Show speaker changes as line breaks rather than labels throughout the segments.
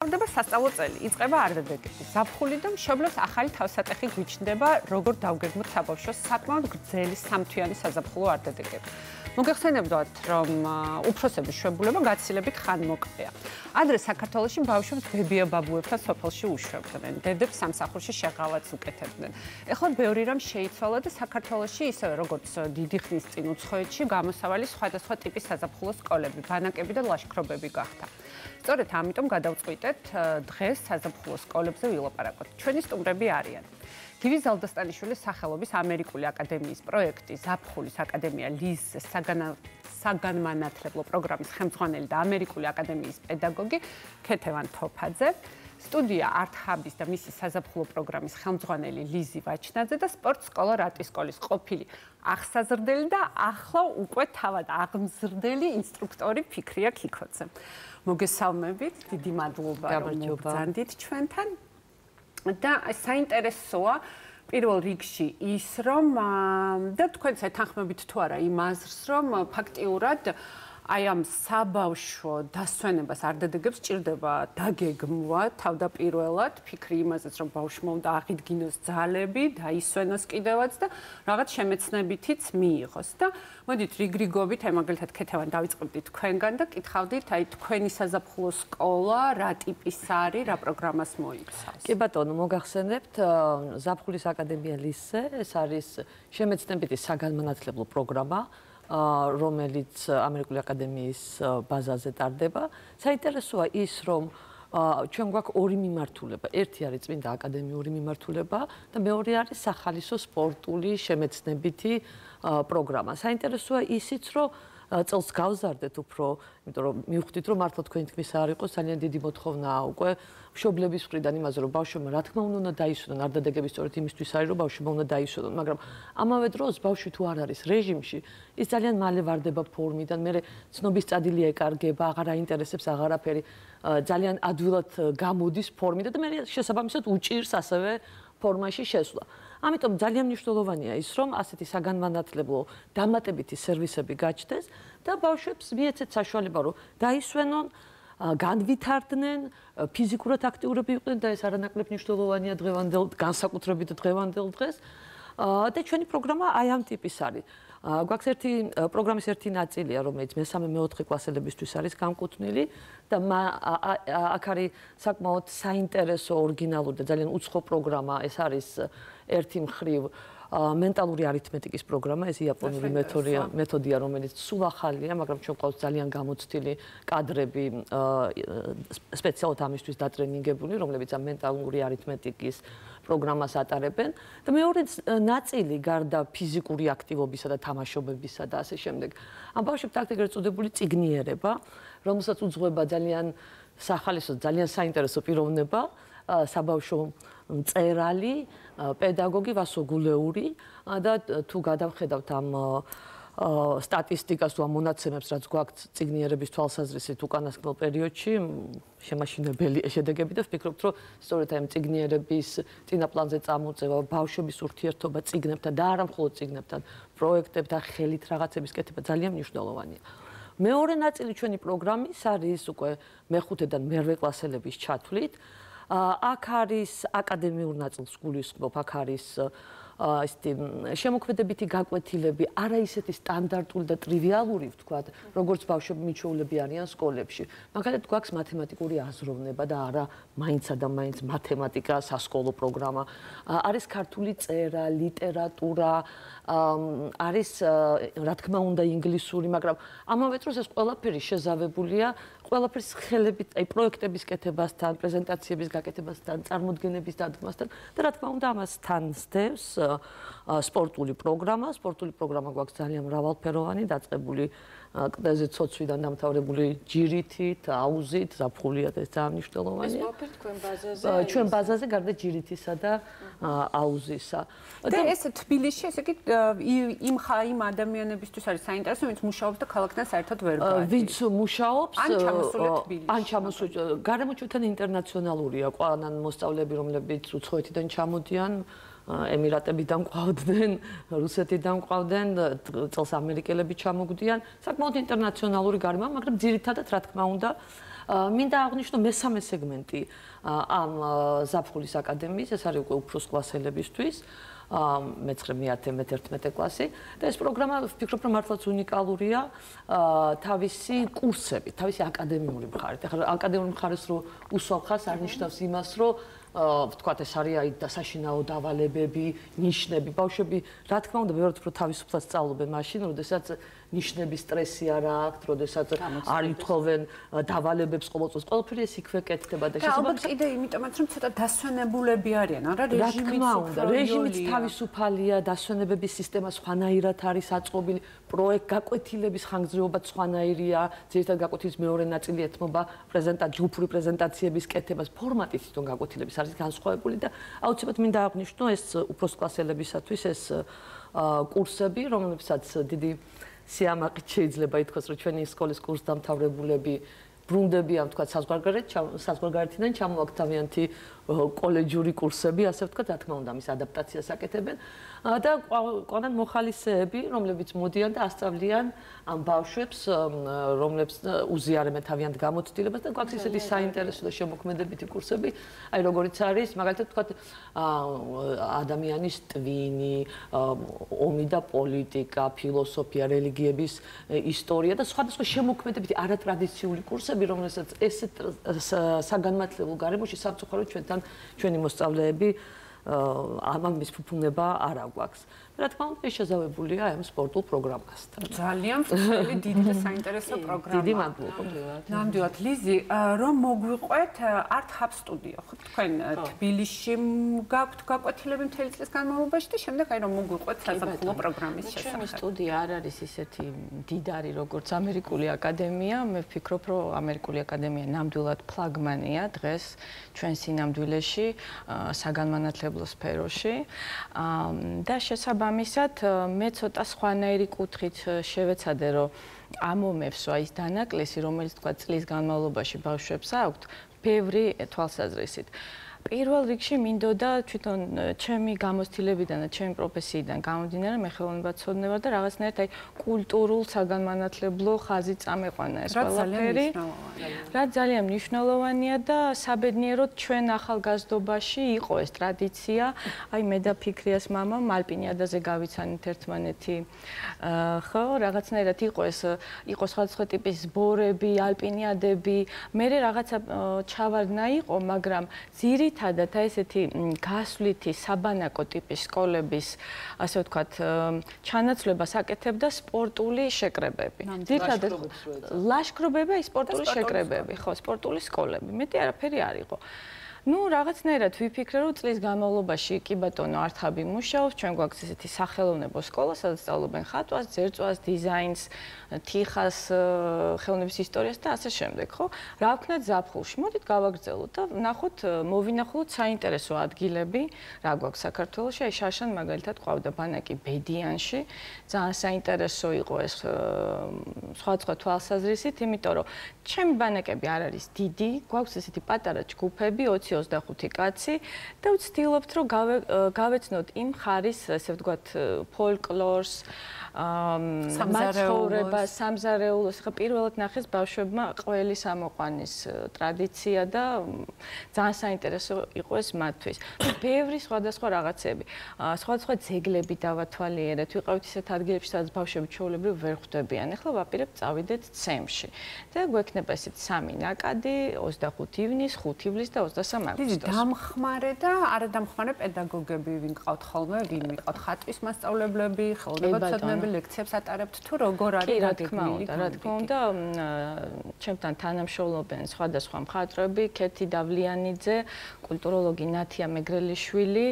მთავრდება სასწავლო წელი, იწყება არდადეგები. ზაფხული და მშობლებს ახალი თავსატეხი გვიჩნდება, როგორ დავგეგმოთ საბავშვოს საკმაოდ გრძელი სამთვიანი საზაფხულო არდადეგები. მოგეხსენებდათ, რომ უფროსების შვებულება გაცილებით ხანმოკლეა. ადრე საქართველოში ბავშვებს ბებია-ბაბუებთან სოფელში უშვებდნენ, დედებს სამსახურში შეღავაც უკეთებდნენ. ეხლა ბევრი რამ შეიცვალა და საქართველოში ისევე როგორც დიდი ხნის წინ უცხოეთში გამოსავალი სხვადასხვა ტიპის საზაფხულო სკოლები, ბანაკები და ლაშქრობები გახდა. სწორედ ამიტომ გადავწყვიტეთ დღეს საზაფხულო სკოლებზე ვილაპარაკოთ. ჩვენი სტუმრები არიან გივი ზალდასტანიშვილის სახელობის ამერიკული აკადემიის პროექტი ზაფხულის აკადემია ლიზ საგანმანათლებლო პროგრამის ხელმძღვანელი და ამერიკული აკადემიის პედაგოგი ქეთევან თოფაძე, სტუდია არტ-ჰაბის და მისი საზაფხულო პროგრამის ხელმძღვანელი ლიზი ვაჩნაძე და სპორტ სკოლა რატისკოლის ყოფილი აღსაზრდელი და ახლა უკვე თავად აღმზრდელი ინსტრუქტორი ფიქრია ქიქოძე. მოგესალმებით, დიდი მადლობა რომ მოგბრძანდით ჩვენთან. და საინტერესოა პირველ რიგში ის რომ და თქვენ ეთანხმებით თუ არა იმ აზრს რომ ფაქტიურად აი ამ საბავშვო დასვენებას არდადეგებს სჭირდება დაგეგმვა თავდაპირველად ფიქრი იმაზეც რომ ბავშვმა უნდა აღიდგინოს ძალები დაისვენოს კიდევაც და რაღაც შემეცნებითიც მიიღოს და მოდით რიგრიგობით აი მაგალითად ქეთევან დავიწყებდით თქვენგან და კითხავდით აი თქვენი საზაფხულო სკოლა რა ტიპის არის რა პროგრამას მოიცავს.
კი ბატონო მოგახსენებთ ზაფხულის აკადემია ლისზე ეს არის შემეცნებითი საგანმანათლებლო პროგრამა რომელიც ამერიკული აკადემიის ბაზაზე ტარდება. საინტერესოა ის, რომ ჩვენ გვაქვს ორი მიმართულება. ერთი არის წმინდა აკადემიური მიმართულება და მეორე არის სახალისო სპორტული შემეცნებითი პროგრამა. საინტერესოა ისიც, რომ წელს გავზარდეთ უფრო, იმიტომ რომ მივხვდით, რომ მართლა თქვენი თქმის არ იყოს ძალიან დიდი მოთხოვნაა უკვე მშობლების მხრიდან იმაზე, რომ ბავშვებმა რა თქმა უნდა დაისვენონ არდადეგები სწორედ იმისთვის არის, რომ ბავშვებმა უნდა დაისვენონ, მაგრამ ამავე დროს ბავშვი თუ არ არის რეჟიმში, ის ძალიან მალე ვარდება ფორმიდან, მერე ცნობის წადილი ეკარგება, აღარ აინტერესებს აღარაფერი, ძალიან ადვილად გამოდის ფორმიდან და მერე შესაბამისად უჭირს ასევე ფორმაში შესვლა. ამიტომ ძალიან მნიშვნელოვანია ის, რომ ასეთი საგანმანათლებლო დამატებითი სერვისები გაჩნდეს და ბავშვებს მიეცეთ საშუალება, რომ დაისვენონ, განვითარდნენ, ფიზიკურად აქტიურები იყვნენ და ეს არანაკლებ მნიშვნელოვანია დღევანდელ განსაკუთრებით დღევანდელ დღეს. და ჩვენი პროგრამა აი ამ ტიპის არის. გვაქვს ერთი პროგრამის ერთი ნაწილია, რომელიც მე-3-მე-4 კლასელებისთვის არის განკუთვნილი და აქ არის საკმაოდ საინტერესო, ორიგინალური და ძალიან უცხო პროგრამა. ეს არის ერთი მხრივ მენტალური არითმეტიკის პროგრამა, ეს იაპონური მეთოდია, რომელიც სულ ახალია, მაგრამ ჩვენ გვყავს ძალიან გამოცდილი კადრები სპეციალურად ამისთვის დატრენინგებული, რომლებიც ამ მენტალური არითმეტიკის პროგრამას ატარებენ და მეორე ნაწილი გარდა ფიზიკური აქტივობისა და თამაშობებისა და ასე შემდეგ. ამ ბავშვებს აქ ეგრეთ წოდებული წიგნიერება, რომელსაც უძღვება ძალიან სახალისო, ძალიან საინტერესო პიროვნება, საბავშვო მწერალი, პედაგოგი ვასო გულეური და თუ გადავხედავთ ამ სტატისტიკას თუ ამ მონაცემებს, რაც გვაქვს წიგნიერების თვალსაზრისით უკანასკნელ პერიოდში, შემაშინებელი შედეგები და ვფიქრობთ, რომ სწორედ ამ წიგნიერების წინაპლანზე წამოწევა, ბავშვების ურთიერთობა წიგნებთან და არა მხოლოდ წიგნებთან, პროექტებთან, ხელით რაღაცების კეთება ძალიან მნიშვნელოვანია. მეორე ნაწილი ჩვენი პროგრამის არის უკვე მე-5-დან მე-8 კლასელების ჩათვლით. აქ არის აკადემიურ ნაწილს გულისხმობ, აქ არის ესეთი შემოქმედებითი გაკვეთილები, არა ისეთი სტანდარტული და ტრივიალური, ვთქვათ, როგორც ბავშვები მიჩვეულები არიან სკოლებში. მაგალითად, გვაქვს მათემატიკური აზროვნება და არა მაინცა და მაინც მათემატიკა, სასკოლო პროგრამა. არის ქართული წერა, ლიტერატურა, არის რა თქმა უნდა ინგლისური, მაგრამ ამავე დროს ეს ყველაფერი შეზავებულია ყველაფრის ხელებით, აი პროექტების კეთებასთან, პრეზენტაციების გაკეთებასთან, წარმოდგენების დადგმასთან და რა თქმა უნდა ამას თან სდევს სპორტული პროგრამა. სპორტული პროგრამა გვაქვს ძალიან მრავალფეროვანი, დაწყებული კლდეზე ცოცვიდან დამთავრებული ჯირითით, აუზით, ზაფხულია და ეს ძალიან მნიშვნელოვანია.
ეს მოვფერთ თქვენ ბაზაზე?
ჩვენ ბაზაზე გარდა ჯირითისა და აუზისა.
და ეს თბილისში, ესე იგი იმ ადამიანებისთვის არის საინტერესო, ვინც მუშაობს და ქალაქთან საერთოდ ვერ გადის.
ვინც მუშაობს
ან ჩამოსული თბილისში.
ან ჩამოსული. გარემოჩვენთან ინტერნაციონალურია ყვანან მოსწავლეები, რომლებიც უცხოეთიდან ჩამოდიან. ემირატებიდან ყავდნენ, რუსეთიდან ყავდნენ, წელს ამერიკელები ჩამოგვდიან. საკმაოდ ინტერნაციონალური გარემო, მაგრამ ძირითადად რა თქმა უნდა მინდა აღვნიშნო მესამე სეგმენტი ამ ზაფხულის აკადემიის, ეს არის უკვე უფროს კლასელებისთვის. მე-9, მე-10, მე-11 კლასი და ეს პროგრამა ვფიქრობ რომ მართლაც უნიკალურია თავისი კურსებით, თავისი აკადემიური მხარით. ახლა აკადემიური მხარეს რო უსვამ ხას არ ნიშნავს იმას რომ ვთქვათ ეს არის აი საშინაო დავალებები, ნიშნები, ბავშვები რა თქმა უნდა ბევრად უფრო თავისუფლად სწავლობენ მაშინ, როდესაც ნიშნების სტრესი არ აქვთ, როდესაც არ ითხოვენ დავალებებს ყოველწელს. ყველაფერი ეს იქვე კეთდება და
შესაძლოა კიდე იმიტომაც რომ ცოტა დასვენებულები არიან, არა
რეჟიმიც თავისუფალია, დასვენებების სისტემა სხვანაირად არის აწყობილი, პროექტ გაკვეთილების ხანგრძლივობა სხვანაირია, ძირითადად გაკვეთილის მეორე ნაწილი ეთმობა ჯგუფური პრეზენტაციების კეთებას, ფორმატი თვითონ გაკვეთილების არის განსხვავებული და აუცილებლად მინდა აღვნიშნო ეს უფროს კლასელებისათვის ეს კურსები, რომლებსაც დიდი სიამაყით შეიძლება ითქვას, რომ ჩვენი სკოლის კურსდამთავრებულები ბრუნდებიან, თქვა საზღვარგარეთიდან ჩამოვაქვთ თავიანთი კოლეჯური კურსები, ასე ვთქვათ, რა თქმა უნდა, მის ადაპტაციას აკეთებენ და ყავდან მოხალისეები, რომლებიც მოდიან და ასწავლიან ამ ბავშვებს, რომლებს უზიარებენ თავიანთ გამოცდილებას და გვაქვს ისეთი საინტერესო და შემოქმედებითი კურსები, აი როგორიც არის, მაგალითად ვთქვათ, ადამიანის ტვინი, ომი და პოლიტიკა, ფილოსოფია, რელიგიების ისტორია და სხვადასხვა შემოქმედებითი არატრადიციული კურსები, რომელსაც ესეთ საგანმანათლებლო გარემოში სამწუხაროდ ჩვენი მოსწავლეები ამის ფუფუნება არ აგვაქვს. რა თქმა უნდა, ეს შეზავებულია ამ სპორტულ პროგრამასთან.
ძალიან ფრთხილი, დიდი და საინტერესო პროგრამა.
დიდი მადლობა.
ნამდვილად, ლიზი, რომ მოგვიყვეთ Art Hub სტუდიო, ხო? თქვენ თბილისში გაქვთ გაკვეთილები მთელი წლის განმავლობაში და შემდეგ აი რომ მოგვიყვეთ საზაფხულო პროგრამის შესახებ.
ჩემი სტუდია არ არის ისეთი მდიდარი როგორც ამერიკული აკადემია. მე ვფიქრობ, რომ ამერიკული აკადემია ნამდვილად ფლაგმანია დღეს ჩვენ სინამდვილეში საგანმანათლებლო სფეროში. და შესაბამისად, მე ცოტა სხვანაირი კუთხით შევეცადე, რომ ამომევსო ის დანაკლისი, რომელიც თქვა წლის განმავლობაში ბავშვებს აქვთ, ბევრი თვალსაზრისით. პირველ რიგში მინდოდა თვითონ ჩემი გამოცდილებიდან და ჩემი პროფესიიდან გამომდინარე, მე ხელოვნებაცოდნე ვარ და რაღაცნაირად აი კულტურულ საგანმანათლებლო ხაზი წამეყვანა ეს ყველაფერი. რაც ძალიან მნიშვნელოვანია და საბედნიეროდ ჩვენ ახალგაზრდობაში იყო ეს ტრადიცია, აი მე და ფიქრიას მამა ალპინიადაზე გავიცანით ერთმანეთი. ხო, რაღაცნაირად იყო სხვადასხვა ტიპის ბორები, ალპინიადები, მე რაღაცა ჩავარდნა იყო, მაგრამ ძირითადად აი ესეთი გასვლითი საბანაკო ტიპის სკოლების, ასე ვთქვათ, ჩანაცვლებას აკეთებდა სპორტული შეკრებები. ძირითადად ლაშქრობები, აი სპორტული შეკრებები, ხო, სპორტული სკოლები. მეტი არაფერი არ იყო. ნუ რაღაცნაირად ვიფიქრე, რომ წლის განმავლობაში კი ბატონო Art Hub-ი მუშაობს, ჩვენ გვაქვს ესეთი სახელოვნებო სკოლა, სადაც სწავლობენ ხატვას, ძერწვას, დიზაინს, თიხას, ხელოვნების ისტორიას და ასე შემდეგ, ხო? რა ვქნათ ზაფხულში? მოდით გავაგრძელოთ და ვნახოთ, მოვინახულოთ საინტერესო ადგილები, რა გვაქვს საქართველოში. აი შაშან მაგალითად ყავდა ბანაკი ბედიანში. ძალიან საინტერესო იყო ეს სხვადასხვა თვალსაზრისით, იმიტომ რომ ჩემი ბანაკები არ არის დიდი, გვაქვს ესეთი პატარა ჯგუფები, 20-25 კაცი და ვცდილობთ, რომ გავეცნოთ იმ ხარის, ასე ვთქვათ, ფოლკლორს, მაცხოვრებას, სამზარეულოს. ხა პირველად ნახეს ბავშვებმა ყველის ამოყვანის ტრადიცია და ძალიან საინტერესო იყო ეს მათთვის. ბევრი სხვადასხვა რაღაცები, სხვადასხვა ძეგლები დავათვალიერეთ. ვიყავით ისეთ ადგილებში, სადაც ბავშვები ჩვეულებრივ ვერ ხვდებიან. ახლა ვაპირებთ წავიდეთ ცემში. და გვექნება ესეთ 3 ნაკადი, 25 ივნის, 5 ივლის და 23 აგვისტოს.
დამხმარე და არადამხმარე პედაგოგები ვინ ყავთ ხოლმე, ვინ მიყავთ ხატვის მასწავლებლები, ხელოვნებაცოდნეები ლექციებს ატარებთ თუ როგორ არის
დაგეგმილი? რა თქმა უნდა, ჩემთან თანამშრომლობენ სხვადასხვა მხატვრები, ქეთი დავლიანიძე, კულტუროლოგი ნათია მეგრელიშვილი,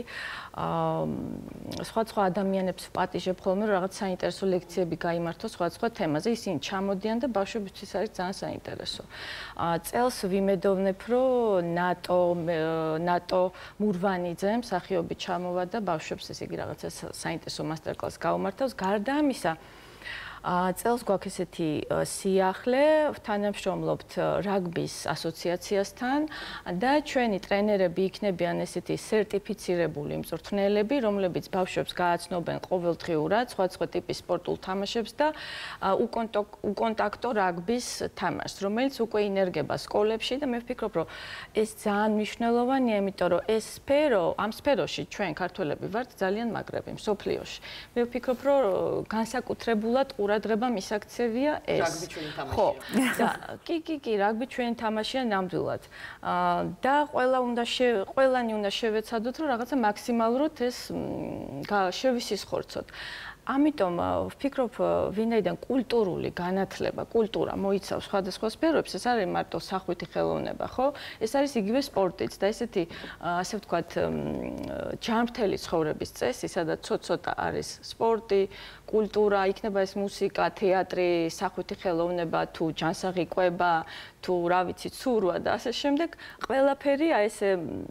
სხვადასხვა ადამიანებს ვპატიჟებ ხოლმე, რომ რაღაც საინტერესო ლექციები გაიმართოს სხვადასხვა თემაზე, ისინი ჩამოდიან და ბავშვებისთვის არის ძალიან საინტერესო. წელს ვიმედოვნებ, რომ ნატო მურვანიძე მსახიობი ჩამოვა და ბავშვებს ესე იგი რაღაცა საინტერესო მასტერკლასს გაუმართავს. გარდა ამისა, წელს გვაქვს ესეთი სიახლე, თანამშრომლობთ რაგბის ასოციაციასთან და ჩვენი ტრენერები იქნებიან ესეთი სერტიფიცირებული მწვრთნელები, რომლებიც ბავშვებს გააცნობენ ყოველდღიურად სხვადასხვა ტიპის სპორტულ თამაშებს და უკონტაქტო რაგბის თამაშს, რომელიც უკვე ინერგება სკოლებში და მე ვფიქრობ, რომ ეს ძალიან მნიშვნელოვანია, იმიტომ რომ ეს სფერო, ამ სფეროში ჩვენ ქართველები ვართ ძალიან მაგრები მსოფლიოში. მე ვფიქრობ, რომ განსაკუთრებულად ყურადღება მისაქცევია ეს.
რაგბი ჩვენი თამაშია.
ხო, და კი, რაგბი ჩვენი თამაშია ნამდვილად. და ყველანი უნდა შევეცადოთ, რომ რაღაცა მაქსიმალურად ეს შევისისხორცოთ. ამიტომ ვფიქრობ, ვინაიდან კულტურული განათლება, კულტურა მოიცავს სხვადასხვა სფეროებს, ეს არის მარტო სახვითი ხელოვნება, ხო? ეს არის იგივე სპორტიც და ესეთი, ასე ვთქვათ, ჯანმრთელი ცხოვრების წესი, სადაც ცოტ-ცოტა არის სპორტი, კულტურა, იქნება ეს მუსიკა, თეატრი, სახვითი ხელოვნება, თუ ჯანსაღი კვება, თუ რა ვიცი, ცურვა და ასე შემდეგ, ყველაფერია ესე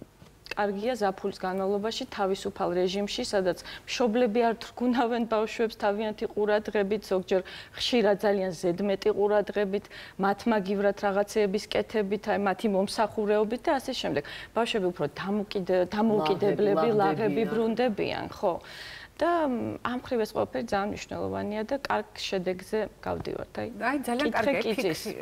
კარგია ზაფხულის განმავლობაში თავისუფალ რეჟიმში, სადაც მშობლები არ თრგუნავენ ბავშვებს თავიანთი ყურადღებით, ზოგჯერ ხშირად ძალიან ზედმეტი ყურადღებით, მათმაგივრად რაღაცეების კეთებით, აი მათი მომსახურეობით და ასე შემდეგ. ბავშვები უფრო დამოუკიდებლები, ლაღები ბრუნდებიან, ხო? და ამ ხრივ ეს ყველაფერი ძალიან მნიშვნელოვანია და კარგ შედეგზე გავდივართ.
აი ძალიან კარგი ფიქრი.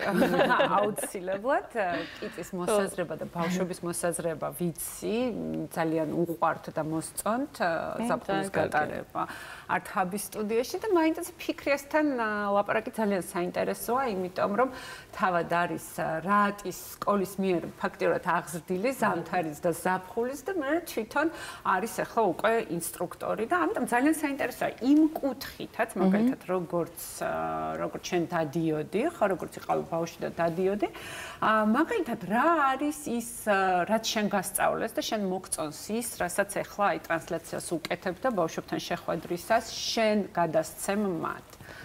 აუცილებლად კიწის მოსაზრება და ბავშვების მოსაზრება ვიცი, ძალიან უყვართ და მოსწონთ ზაფხულის გატარება. ართ ჰაბის სტუდიაში და მაინც ფიქრიასთან ლაპარაკი ძალიან საინტერესოა, იმიტომ რომ თავად არის რაატის სკოლის მიერ ფაქტიურად აღზრდილი ზამთარის და ზაფხულის და მე თვითონ არის ახლა უკვე ინსტრუქტორი და ამიტომ ძალიან საინტერესოა იმ კუთხითაც, მაგალითად როგორც ჩვენ დადიოდი, ხო, როგორც იყავი ბავშვი და დადიოდი, მაგალითად რა არის ის, რაც შენ გასწავლეს და შენ მოგწონს ის, რასაც ახლა აი ტრანსლაციას უკეთებ და ბავშვებთან შეხვედრისას შენ გადასცემ მათ.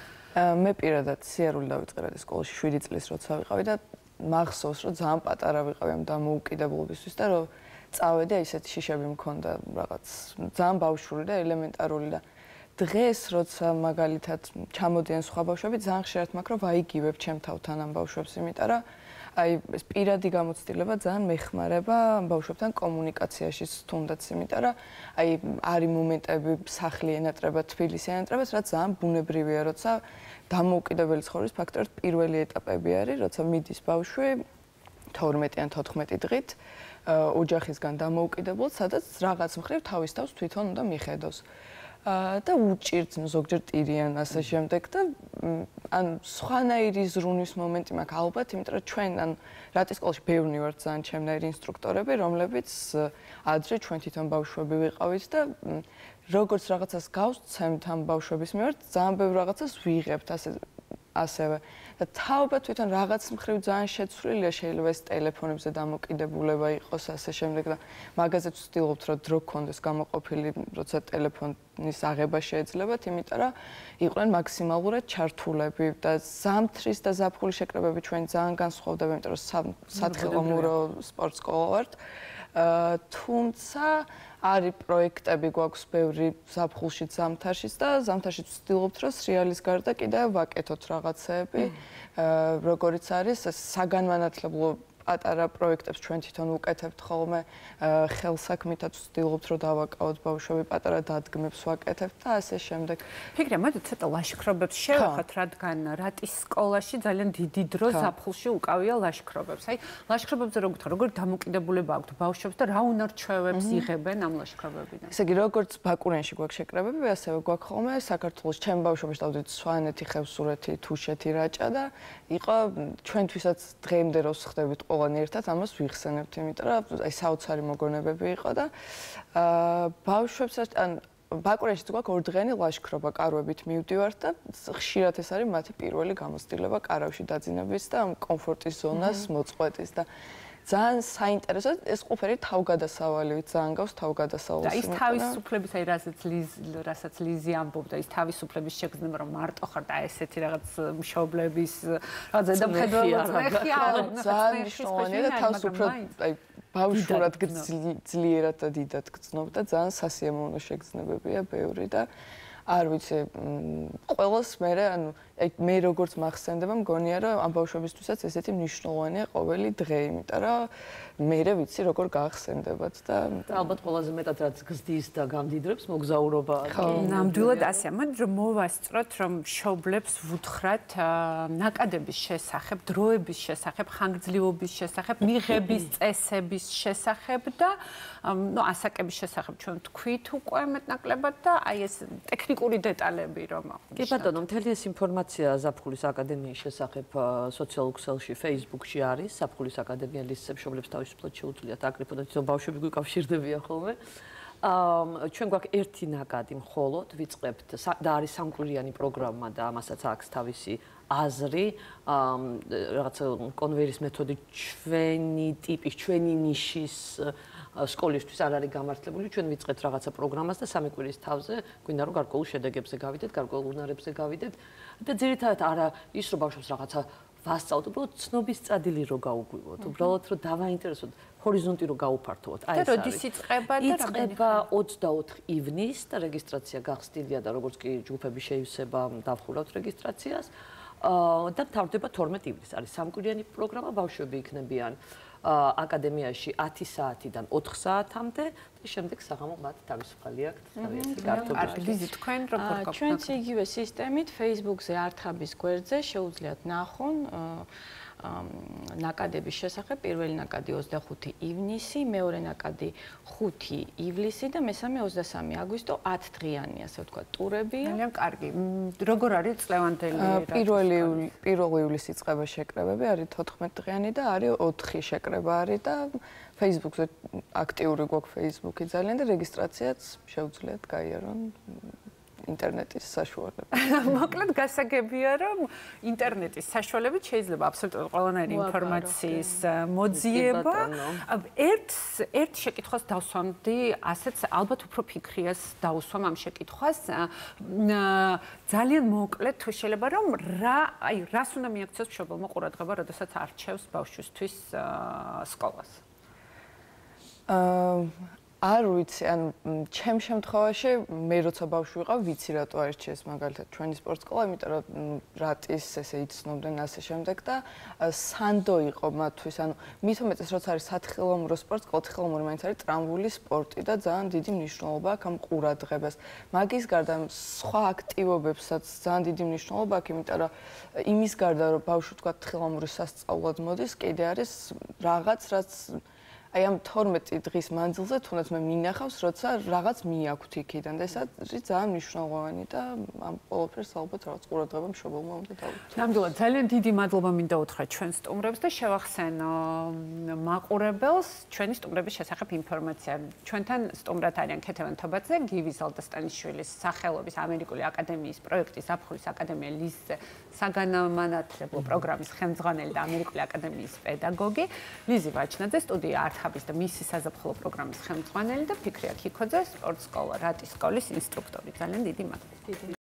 მე პირადად სიარული დავიწყე სკოლაში 7 წლის როცა ვიყავი და მახსოვს, რომ ძალიან პატარა ვიყავი ამ დამოუკიდებლობისთვის და რომ წავედი, ისეთი შიშები მქონდა რაღაც ძალიან ბავშვური და ელემენტარული და დღეს როცა მაგალითად ჩამოდიან სხვა ბავშვები, ძალიან ხშირად მაქვს რომ ვაიგივებ ჩემ თავთან ამ ბავშვებს, იმიტომ რომ აი ეს პირადი გამოცდილება ძალიან მეხმარება ამ ბავშვებთან კომუნიკაციაში თუნდაც, იმიტომ რომ აი არის მომენტები სახლი ენატრება, თბილისი ენატრება, რაც ძალიან ბუნებრივია, როცა დამოუკიდებელი ცხოვრების ფაქტობრივად პირველი ეტაპები არის, როცა მიდის ბავშვი 12 ან 14 დღით ოჯახისგან დამოუკიდებლად, სადაც რაღაც მხრივ თავის თავს თვითონ უნდა მიხედოს. და უჭირთ ზოგჯერ ტირიან ასე შემდეგ და ან სხვანაირი ზრუნვის მომენტი მაქვს ალბათ, იმიტომ რომ ჩვენ ან რატის სკოლაში ბევრი ვართ ძალიან ჩემნაირი ინსტრუქტორები, რომლებიც ადრე ჩვენ თვითონ ბავშვები ვიყავით და როგორც რაღაცას გავსცემთ ამ ბავშვების მიმართ, ძალიან ბევრ რაღაცას ვიღებთ ასევე და თაობა თვითონ რაღაც მხრივ ძალიან შეცვლილია, შეიძლება ეს ტელეფონებზე დამოკიდებულება იყოს ასე შემდეგ და მაგაზეც ვცდილობთ რომ დრო გქონდეს გამოყოფილი, როცა ტელეფონის აღება შეეძლებათ, იმიტომ რომ იყვნენ მაქსიმალურად ჩართულები და ზამთრის და ზაფხულის შეკრებები ჩვენ ძალიან განსხვავდება, იმიტომ რომ სათხილამურო სპორტ სკოლა ვართ. თუმცა არის პროექტები გვაქვს ბევრი ზაფხულშიც, ზამთარშიც და ზამთარშიც ვცდილობთ რომ სრიალის გარდა კიდევ ვაკეთოთ რაღაცეები, როგორიც არის საგანმანათლებლო პატარა პროექტებს ჩვენ თვითონ ვუკეთებთ ხოლმე, ხელსაქმითაც ვცდილობთ რომ დავაკავოთ ბავშვები, პატარა დადგმებს ვაკეთებთ და ასე შემდეგ.
ფიქრია, მოდი ცოტა ლაშქრობებს შევეხოთ, რადგან რატის სკოლაში ძალიან დიდი დრო ზაფხულში უკავია ლაშქრობებს. აი, ლაშქრობებზე რო გითხრა, როგორი დამოკიდებულება აქვთ ბავშვებს და რა უნარჩვევებს იღებენ ამ ლაშქრობებიდან?
ესე იგი, როგორც ბაკურენში გვაქვს შეკრებები, ასევე გვაქვს ხოლმე საქართველოს ჩემ ბავშვებს დავდით სვანეთი, ხევსურეთი, თუშეთი, რაჭა და იყო ჩვენთვისაც დღემდე როს ხდებით ყველანი ერთად ამას ვიხსენებთ, იმიტომ რომ აი საოცარი მოგონებები იყო და ბავშვებს ან ბაკურენშიც გვაქვს ორდღიანი ლაშქრობა, კარვებით მივდივართ და ხშირად ეს არის მათი პირველი გამოცდილება კარავში დაძინების და ამ კომფორტის ზონას მოწყვეტის და ძალიან საინტერესოა ეს ყველაფერი თავგადასავალივით ძალიან გავს თავგადასავალს.
და ის თავისუფლების, აი რასაც ლიზი ამბობდა, ის თავისუფლების შეგრძნება, რომ მარტო ხარ და ესეთი რაღაც მშობლების რაღაც ზედამხედველად მეხია,
ძალიან მნიშვნელოვანია და თავისუფლად აი ბავშვურად ძლიერად და დიდად გრძნობ და ძალიან სასიამოვნო შეგრძნებებია ბევრი და არ ვიცი, ყველას მე ანუ მე როგორც მახსენდება, მგონია რომ ამ ბავშვებისთვისაც ესეთი მნიშვნელოვანია ყოველი დღე, იმიტომ რომ მე ვიცი როგორ გაახსენდებათ და
ალბათ ყველაზე მეტად რაც გზდის და გამდიდრებს მოგზაურობა.
ნამდვილად ასე. მანდ რომ მოვასწროთ, რომ მშობლებს ვუთხრათ ნაკადების შესახებ, დროების შესახებ, ხანგრძლივობის შესახებ, მიღების წესების შესახებ და ასაკების შესახებ ჩვენ თქვით უკვე მეტნაკლებად და აი ეს ტექნიკური დეტალები რომ
კი ბატონო, მთელი ეს ინფორმაცია ზაფხულის აკადემიის შესახებ სოციალურ ქსელში, Facebook-ში არის. ზაფხულის აკადემია ლისზე მშობლებს თავისუფლად შეუძლიათ აკრიფონ და თვითონ ბავშვები გვიკავშირდებიან ხოლმე. ჩვენ გვაქვს ერთი ნაკადი მხოლოდ ვიწყებთ და არის სამკვირიანი პროგრამა და ამასაც აქვს თავისი აზრი, რაღაცა კონვერის მეთოდი ჩვენი ტიპის, ჩვენი ნიშის სკოლისთვის არ არის გამართლებული. ჩვენ ვიწყებთ რაღაცა პროგრამას და 3 კვირის თავზე გვინდა რომ გარკვეულ შედეგებზე გავიდეთ, გარკვეულ უნარებზე გავიდეთ და ძირითადად არა ის რომ ბავშვებს რაღაცა ვასწავლოთ, უბრალოდ ცნობის წადილი რო გაუგვივოთ, უბრალოდ რომ დავაინტერესოთ, ჰორიზონტი რო გაუფართოვოთ.
აი ეს არის. და როდის იწყება და
იწყება 24 ივნისს და რეგისტრაცია გახსნილია და როგორც კი ჯგუფები შეივსება, დავხურავთ რეგისტრაციას. და მთავრდება 12 ივლისს. არის სამკვირიანი პროგრამა, ბავშვები იქნებიან აკადემიაში 10 საათიდან 4 საათამდე და შემდეგ საღამო მათ თავისუფალი აქვთ თავისი გართობები.
ლიზი თქვენ როგორ გაქვთ?
ჩვენც იგივე სისტემით Facebook-ზე არხების გვერდზე შეუძლიათ ნახონ ნაკადების შესახებ. პირველი ნაკადი 25 ივნისი, მეორე ნაკადი 5 ივლისი და მესამე 23 აგვისტო 10 დღიანი, ასე ვთქვათ, ტურებია.
ძალიან კარგი. როგორ არის წლევანდელი?
პირველი ივლისს იწყება შეკრებები, არის 14 დღიანი და არის 4 შეკრება არის და Facebook-ზე აქტიური გვაქვს Facebook-ი ძალიან და რეგისტრაციაც შეუძლიათ გაიარონ ინტერნეტის საშუალებით.
მოკლედ გასაგებია, რომ ინტერნეტის საშუალებით შეიძლება აბსოლუტურად ყველანაირი ინფორმაციის მოძიება. ერთ შეკითხვას დავსვამდი, ასეც ალბათ უფრო ფიქრიას დავუსვამ ამ შეკითხვას. ძალიან მოკლედ თუ შეიძლება რომ რას უნდა მიაქციოს მშობელმა ყურადღება, როდესაც არჩევს ბავშვისთვის სკოლას?
არ ვიცი, ან ჩემ შემთხვევაში მე როცა ბავშვი ვიყავ, ვიცი რატო აირჩიეს მაგალითად ჩვენი სპორტ სკოლა, იმიტომ რომ რატის ესე იცნობდნენ ასე შემდეგ და სანდო იყო მათთვის, ანუ მით უმეტეს როცა არის სათხილამურო სპორტი, ოთხილამური მაინც არის ტრამვული სპორტი და ძალიან დიდი მნიშვნელობა აქვს ამ ყურადღებას. მაგის გარდა სხვა აქტივობებსაც ძალიან დიდი მნიშვნელობა აქვს, იმიტომ რომ იმის გარდა რომ ბავშვი თქვა თხილამურის სასწაულად მოდის, კიდე არის რაღაც რაც აი ამ 12 დღის მანძილზე თუნდაც მე მინახავს, როცა რაღაც მიაქვთ იქიდან და ეს არის ძალიან მნიშვნელოვანი და ამ ყველაფერს ალბათ რაღაც ყურადღება მშობელმა უნდა დავუთმო.
ნამდვილად ძალიან დიდი მადლობა მინდა უთხრა ჩვენ სტუმრებს და შევახსენო მაყურებელს ჩვენი სტუმრების შესახებ ინფორმაცია. ჩვენთან სტუმრად არიან ქეთევან თობაძე, გივი ზალდასტანიშვილის სახელობის ამერიკული აკადემიის პროექტის ზაფხულის აკადემია ლისზე საგანმანათლებლო პროგრამის ხელმძღვანელი და ამერიკული აკადემიის პედაგოგი, ლიზი ვაჩნაძე, სტუდია არხაბის და მისი საზაფხულო პროგრამის ხელმძღვანელი და ფიქრია ქიქოძე, სპორტ სკოლა რატის სკოლის ინსტრუქტორი. ძალიან დიდი მადლობა.